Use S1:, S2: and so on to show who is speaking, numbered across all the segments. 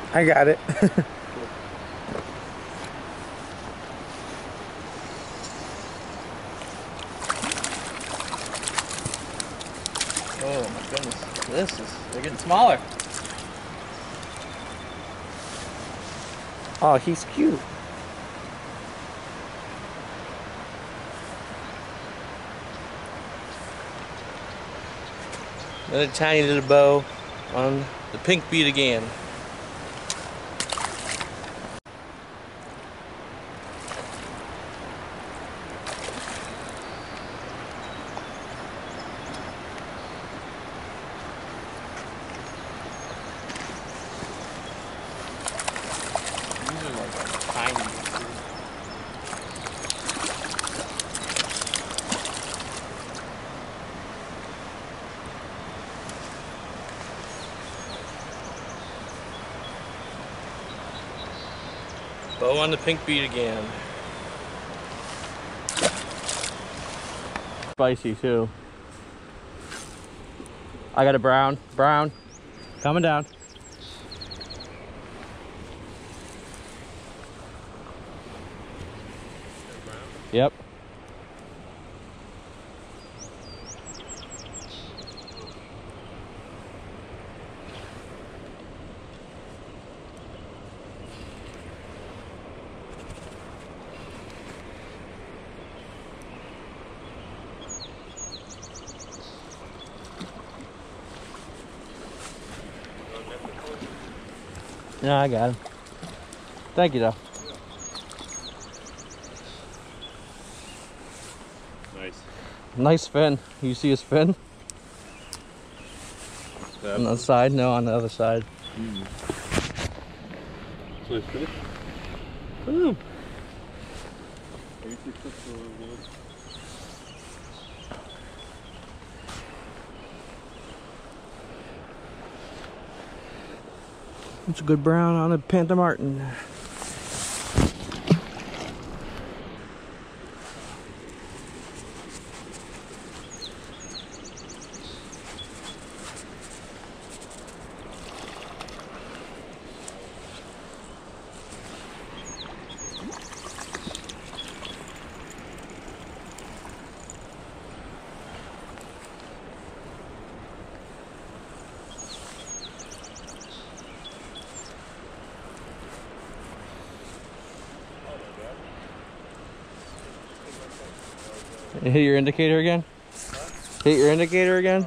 S1: I got it.
S2: Oh my goodness, they're getting smaller.
S1: Oh, he's cute.
S2: Another tiny little bow on the pink bead again. These are like tiny. Bow on the pink bead again. Spicy too. I got a brown. Coming down. Yep. Yeah, I got him. Thank you, though.
S3: Nice.
S2: Nice fin. You see his fin? On the side? No, on the other side.
S3: Nice fish.
S2: Ooh. It's a good brown on a Panther Martin. You hit your indicator again? Huh? Hit your indicator again?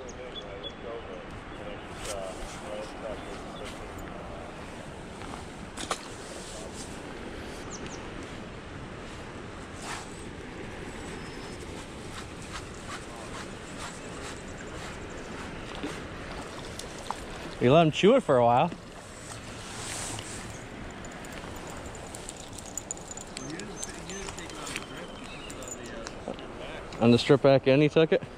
S2: You let him chew it for a while. On the strip back end, he took it.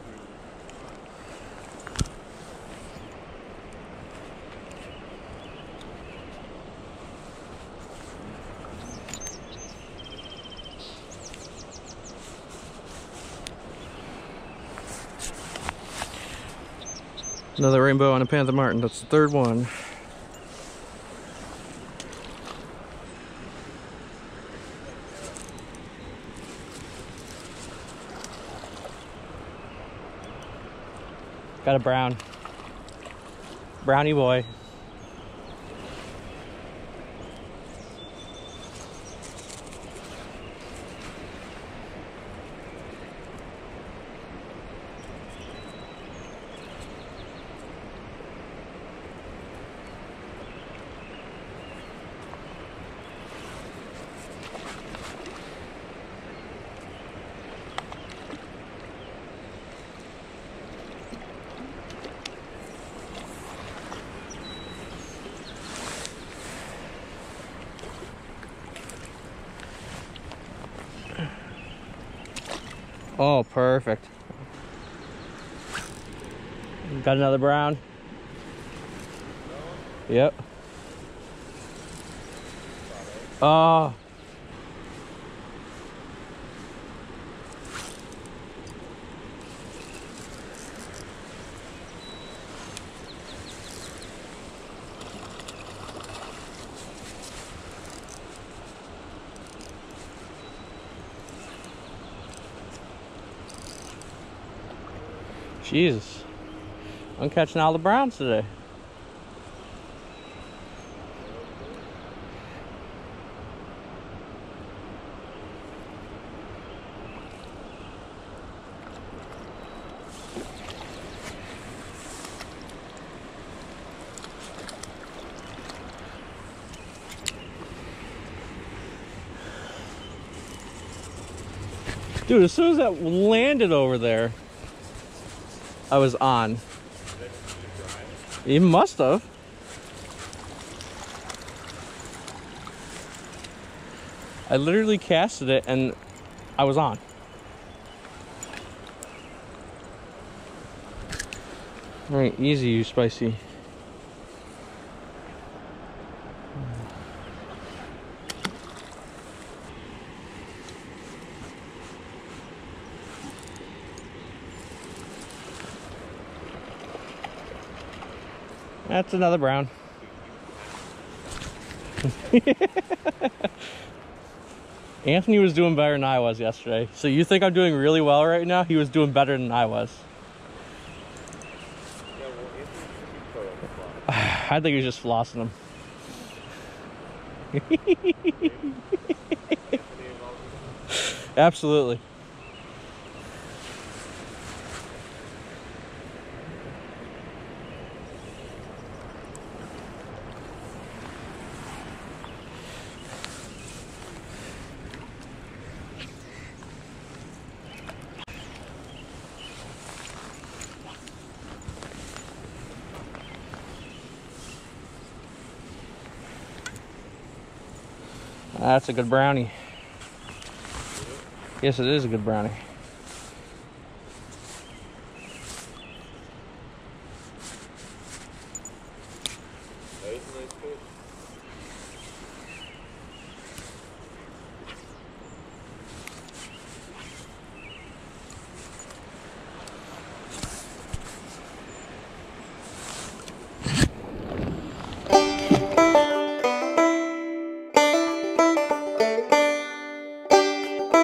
S2: Another rainbow on a Panther Martin. That's the third one. Got a brown. Brownie boy. Oh, perfect. Got another brown. Yep. Oh. Jesus. I'm catching all the browns today. Dude, as soon as that landed over there, I was on. He must have. I literally casted it and I was on. All right, easy, you spicy. That's another brown. Anthony was doing better than I was yesterday. So you think I'm doing really well right now? He was doing better than I was. I think he was just flossing them. Absolutely. That's a good brownie. Yes, it is a good brownie.